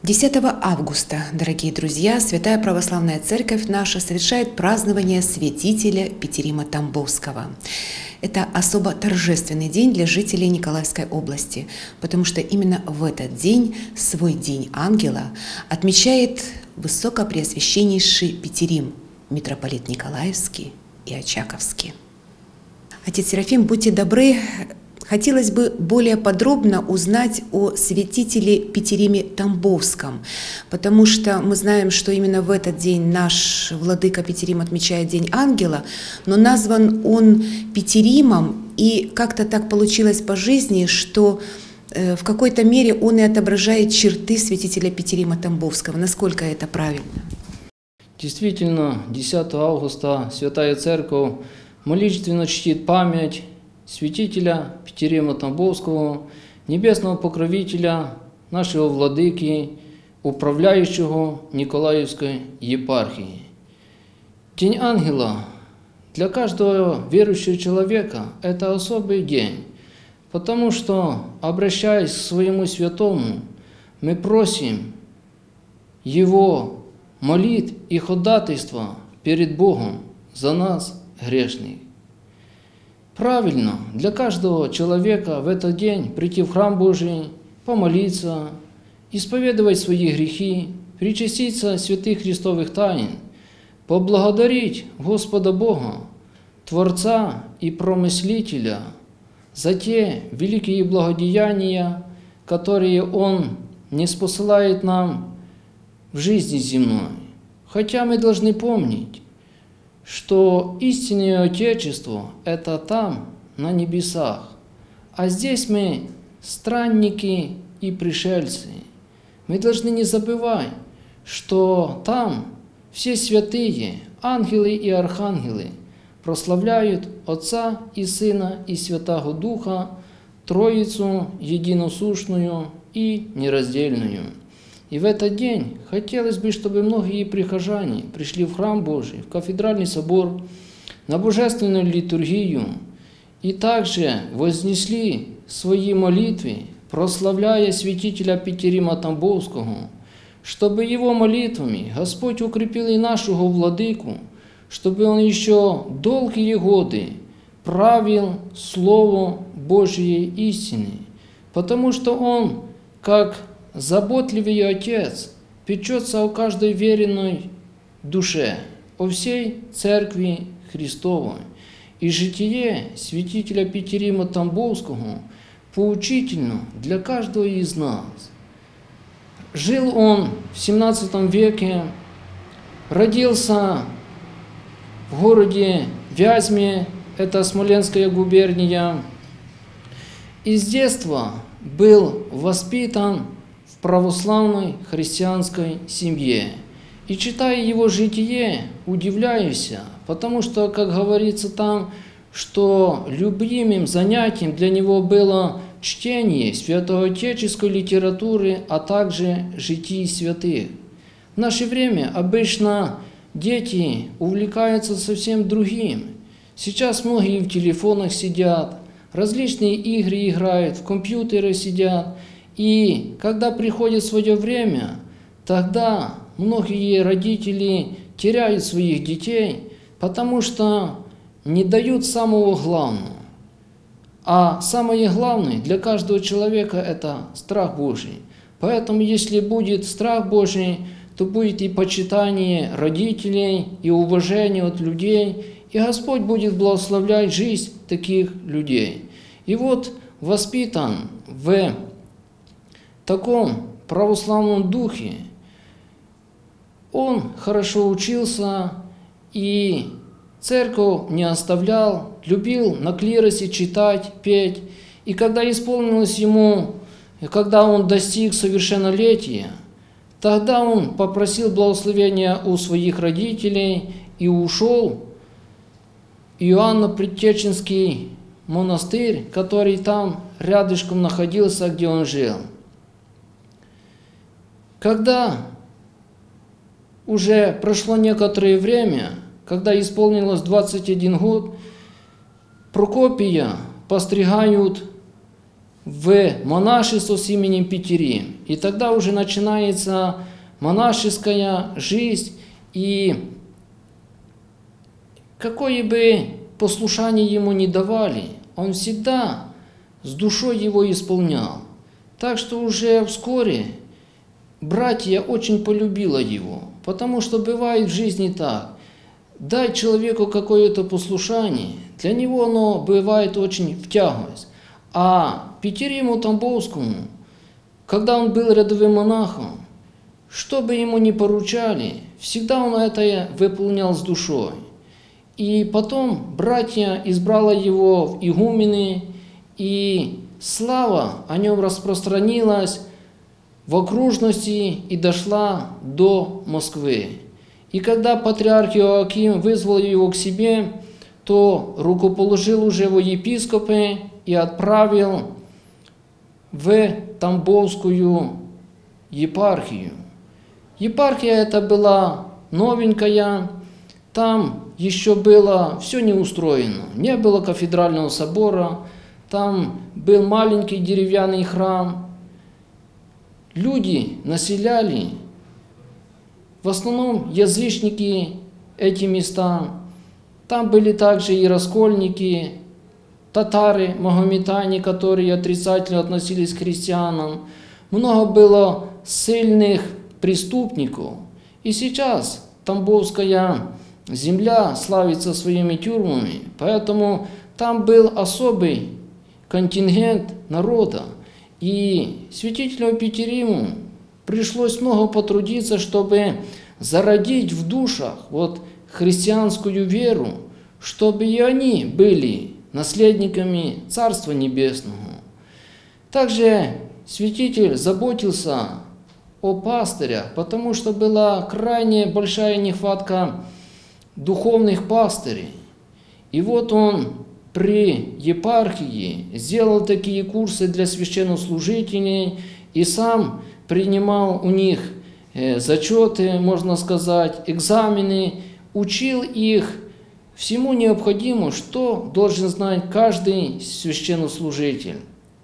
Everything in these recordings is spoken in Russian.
10 августа, дорогие друзья, Святая Православная Церковь наша совершает празднование святителя Петерима Тамбовского. Это особо торжественный день для жителей Николаевской области, потому что именно в этот день, свой День Ангела, отмечает Высокопреосвященнейший Петерим, митрополит Николаевский и Очаковский. Отец Серафим, будьте добры, хотелось бы более подробно узнать о святителе Петериме Тамбовском, потому что мы знаем, что именно в этот день наш владыка Петерим отмечает День Ангела, но назван он Петеримом, и как-то так получилось по жизни, что в какой-то мере он и отображает черты святителя Петерима Тамбовского. Насколько это правильно? Действительно, 10 августа Святая Церковь молитвенно чтит память святителя Петерима Тамбовского, небесного покровителя, нашего владыки, управляющего Николаевской епархии. День Ангела для каждого верующего человека – это особый день, потому что, обращаясь к своему святому, мы просим его молитв и ходатайства перед Богом за нас, грешных. Правильно для каждого человека в этот день прийти в храм Божий, помолиться, исповедовать свои грехи, причаститься святых христовых тайн, поблагодарить Господа Бога, Творца и Промыслителя за те великие благодеяния, которые Он ниспосылает нам в жизни земной. Хотя мы должны помнить, что истинное Отечество – это там, на небесах, а здесь мы странники и пришельцы. Мы должны не забывать, что там все святые, ангелы и архангелы прославляют Отца и Сына и Святаго Духа, Троицу единосущную и нераздельную. И в этот день хотелось бы, чтобы многие прихожане пришли в храм Божий, в кафедральный собор, на божественную литургию и также вознесли свои молитвы, прославляя святителя Петерима Тамбовского, чтобы его молитвами Господь укрепил и нашего владыку, чтобы он еще долгие годы правил Слово Божьей истины, потому что он, как заботливый Отец, печется о каждой веренной душе, о всей Церкви Христовой. И житие святителя Петерима Тамбовского поучительно для каждого из нас. Жил он в 17 веке, родился в городе Вязьме, это Смоленская губерния, и с детства был воспитан в православной христианской семье. И читая его житие, удивляюсь, потому что, как говорится там, что любимым занятием для него было чтение святоотеческой литературы, а также житий святых. В наше время обычно дети увлекаются совсем другим. Сейчас многие в телефонах сидят, различные игры играют, в компьютеры сидят. И когда приходит свое время, тогда многие родители теряют своих детей, потому что не дают самого главного. А самое главное для каждого человека – это страх Божий. Поэтому, если будет страх Божий, то будет и почитание родителей, и уважение от людей, и Господь будет благословлять жизнь таких людей. И вот воспитан в таком православном духе, он хорошо учился и церковь не оставлял, любил на клиросе читать, петь. И когда исполнилось ему, когда он достиг совершеннолетия, тогда он попросил благословения у своих родителей и ушел в Иоанно-Предтеченский монастырь, который там рядышком находился, где он жил. Когда уже прошло некоторое время, когда исполнилось 21 год, Прокопия постригают в монашество с именем Петерим. И тогда уже начинается монашеская жизнь, и какое бы послушание ему ни давали, он всегда с душой его исполнял. Так что уже вскоре братья очень полюбила его, потому что бывает в жизни так. Дай человеку какое-то послушание, для него оно бывает очень в тягость. А Петериму Тамбовскому, когда он был рядовым монахом, что бы ему ни поручали, всегда он это выполнял с душой. И потом братья избрала его в игумены, и слава о нем распространилась в окружности и дошла до Москвы. И когда патриарх Иоаким вызвал его к себе, то рукоположил уже его епископы и отправил в Тамбовскую епархию. Епархия эта была новенькая, там еще было все не устроено, не было кафедрального собора, там был маленький деревянный храм. Люди населяли, в основном язычники, эти места. Там были также и раскольники, татары, магометане, которые отрицательно относились к христианам. Много было сильных преступников. И сейчас Тамбовская земля славится своими тюрьмами, поэтому там был особый контингент народа. И святителю Петериму пришлось много потрудиться, чтобы зародить в душах христианскую веру, чтобы и они были наследниками Царства Небесного. Также святитель заботился о пастырях, потому что была крайне большая нехватка духовных пастырей. И вот он при епархии сделал такие курсы для священнослужителей и сам принимал у них зачеты, можно сказать, экзамены, учил их всему необходимому, что должен знать каждый священнослужитель.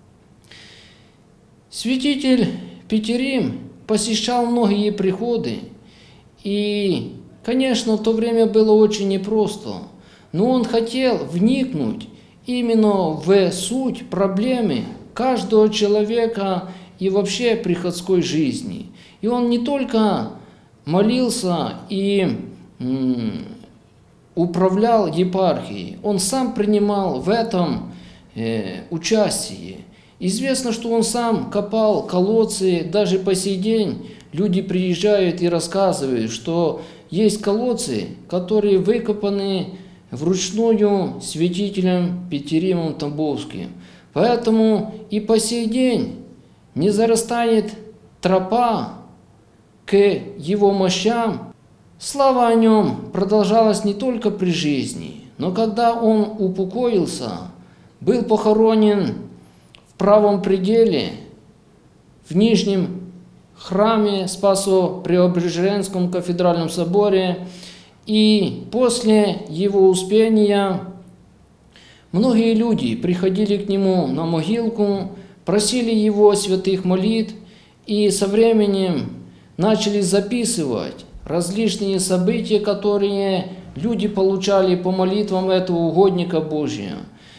Святитель Петерим посещал многие приходы, и, конечно, в то время было очень непросто, но он хотел вникнуть именно в суть проблемы каждого человека и вообще приходской жизни. И он не только молился и управлял епархией, он сам принимал в этом участие. Известно, что он сам копал колодцы, даже по сей день люди приезжают и рассказывают, что есть колодцы, которые выкопаны вручную святителем Петеримом Тамбовским. Поэтому и по сей день не зарастает тропа к его мощам. Слава о нем продолжалась не только при жизни, но когда он упокоился, был похоронен в правом пределе, в Нижнем храме Спасо-Преображенском кафедральном соборе, и после его успения многие люди приходили к нему на могилку, просили его святых молитв, и со временем начали записывать различные события, которые люди получали по молитвам этого угодника Божия.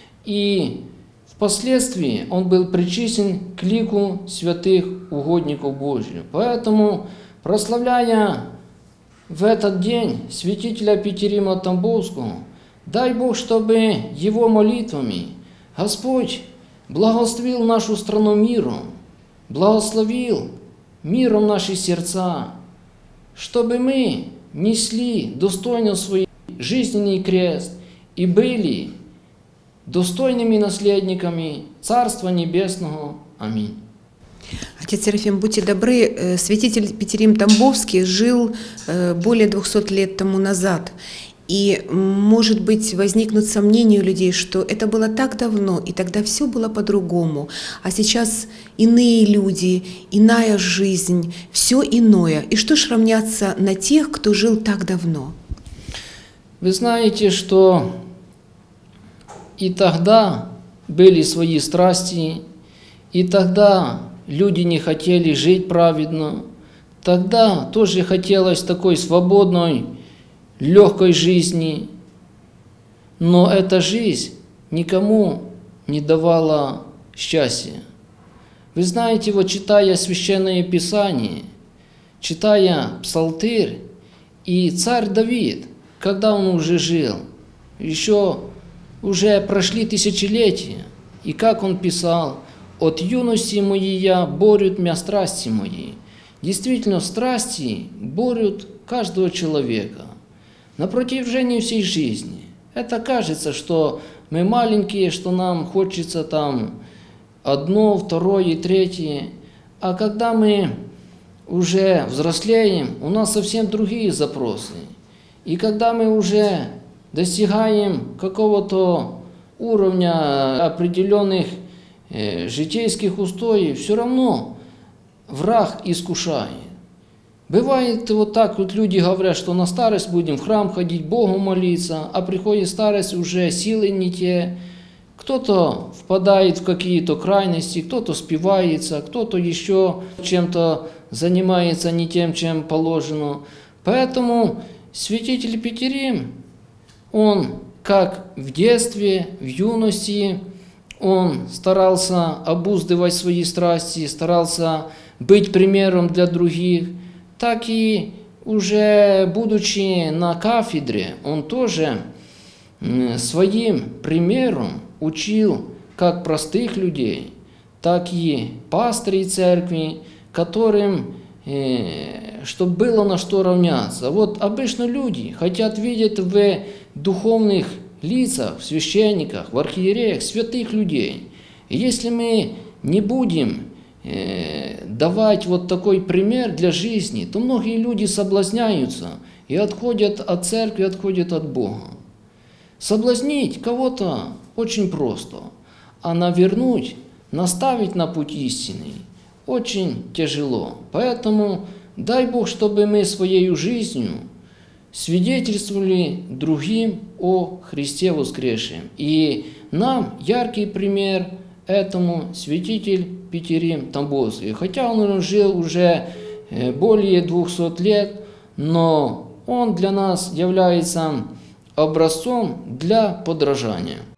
И впоследствии он был причислен к лику святых угодников Божьих. Поэтому, прославляя в этот день святителя Петерима Тамбовского, дай Бог, чтобы его молитвами Господь благословил нашу страну миром, благословил миром наши сердца, чтобы мы несли достойно свой жизненный крест и были достойными наследниками Царства Небесного. Аминь. Отец Серафим, будьте добры, святитель Петерим Тамбовский жил более 200 лет тому назад. И, может быть, возникнут сомнения у людей, что это было так давно, и тогда все было по-другому. А сейчас иные люди, иная жизнь, все иное. И что ж равняться на тех, кто жил так давно? Вы знаете, что и тогда были свои страсти, И тогда люди не хотели жить праведно. Тогда тоже хотелось такой свободной, легкой жизни. Но эта жизнь никому не давала счастья. Вы знаете, вот читая Священное Писание, читая Псалтырь, и царь Давид, когда он уже жил, еще уже прошли тысячелетия, и как он писал: «От юности моей борют мя страсти мои». Действительно, страсти борют каждого человека на протяжении всей жизни. Это кажется, что мы маленькие, что нам хочется там одно, второе, третье. А когда мы уже взрослеем, у нас совсем другие запросы. И когда мы уже достигаем какого-то уровня определенных житейских устоев, все равно враг искушает. Бывает вот так, вот люди говорят, что на старость будем в храм ходить, Богу молиться, а приходит старость, уже силы не те. Кто-то впадает в какие-то крайности, кто-то спивается, кто-то еще чем-то занимается не тем, чем положено. Поэтому святитель Петерим, он как в детстве, в юности, он старался обуздывать свои страсти, старался быть примером для других, так и уже будучи на кафедре, он тоже своим примером учил как простых людей, так и пастырей церкви, которым, чтобы было на что равняться. Вот обычно люди хотят видеть в духовных лицах, в священниках, в архиереях святых людей. И если мы не будем давать вот такой пример для жизни, то многие люди соблазняются и отходят от церкви, отходят от Бога. Соблазнить кого-то очень просто, а навернуть, наставить на путь истинный очень тяжело. Поэтому дай Бог, чтобы мы своей жизнью свидетельствовали другим о Христе воскресшем. И нам яркий пример этому святитель Петерим Тамбовский. Хотя он жил уже более 200 лет, но он для нас является образцом для подражания.